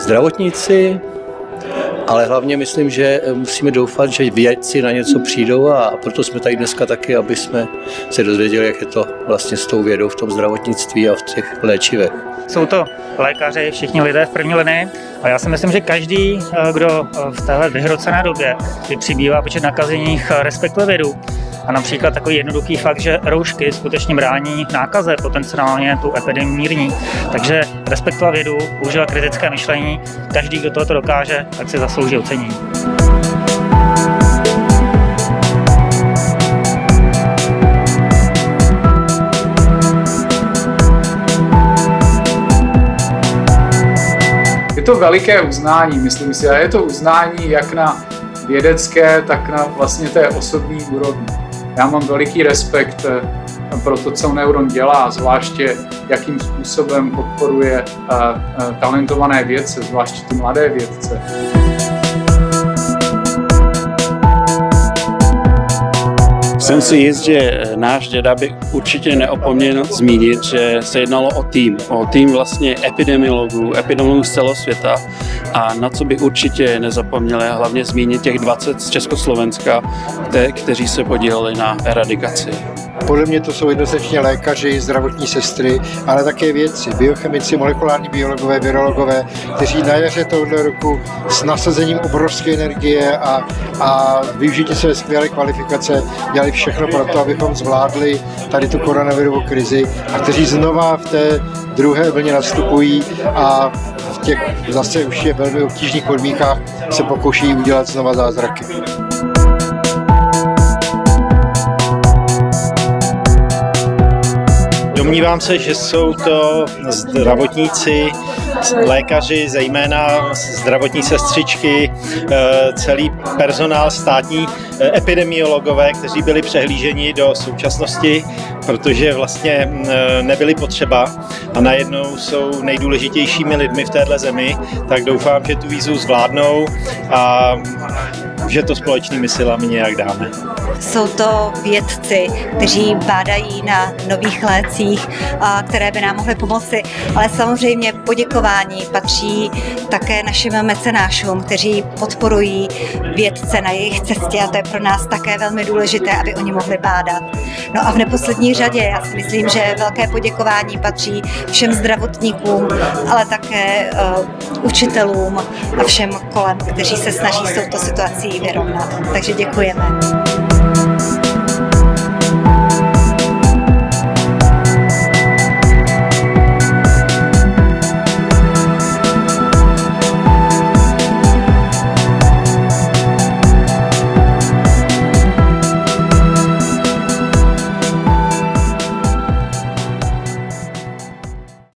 zdravotníci, ale hlavně myslím, že musíme doufat, že vědci na něco přijdou a proto jsme tady dneska taky, aby jsme se dozvěděli, jak je to vlastně s tou vědou v tom zdravotnictví a v těch léčivech. Jsou to lékaři, všichni lidé v první linii a já si myslím, že každý, kdo v téhle vyhrocené době, kdy přibývá počet nakažených, respektuje vědu. A například takový jednoduchý fakt, že roušky skutečně brání nákaze, potenciálně tu epidemii mírní. Takže respektovat vědu, používat kritické myšlení, každý, kdo tohoto dokáže, tak si zaslouží ocenění. Je to veliké uznání, myslím si, a je to uznání jak na vědecké, tak na vlastně té osobní úrovni. Já mám veliký respekt pro to, co Neuron dělá, zvláště jakým způsobem podporuje talentované vědce, zvláště ty mladé vědce. Jsem si jist, že náš děda by určitě neopomněl zmínit, že se jednalo o tým vlastně epidemiologů z celého světa a na co by určitě nezapomněli, hlavně zmínit těch 20 z Československa, kteří se podíleli na eradikaci. Podle mě to jsou jednoznačně lékaři, zdravotní sestry, ale také vědci, biochemici, molekulární biologové, virologové, kteří na jaře tohoto roku s nasazením obrovské energie a využití své skvělé kvalifikace dělali všechno pro to, abychom zvládli tady tu koronavirovou krizi a kteří znova v té druhé vlně nastupují a v těch zase už je velmi obtížných podmínkách se pokouší udělat znova zázraky. Domnívám se, že jsou to zdravotníci, lékaři, zejména zdravotní sestřičky, celý personál státní, epidemiologové, kteří byli přehlíženi do současnosti, protože vlastně nebyli potřeba a najednou jsou nejdůležitějšími lidmi v téhle zemi, tak doufám, že tu výzvu zvládnou a že to společnými silami nějak dáme. Jsou to vědci, kteří bádají na nových lécích, které by nám mohly pomoci, ale samozřejmě poděkování patří také našim mecenášům, kteří podporují vědce na jejich cestě a to je pro nás také velmi důležité, aby oni mohli bádat. No a v neposlední řadě já si myslím, že velké poděkování patří všem zdravotníkům, ale také učitelům a všem kolem, kteří se snaží s touto situací vyrovnat. Takže děkujeme.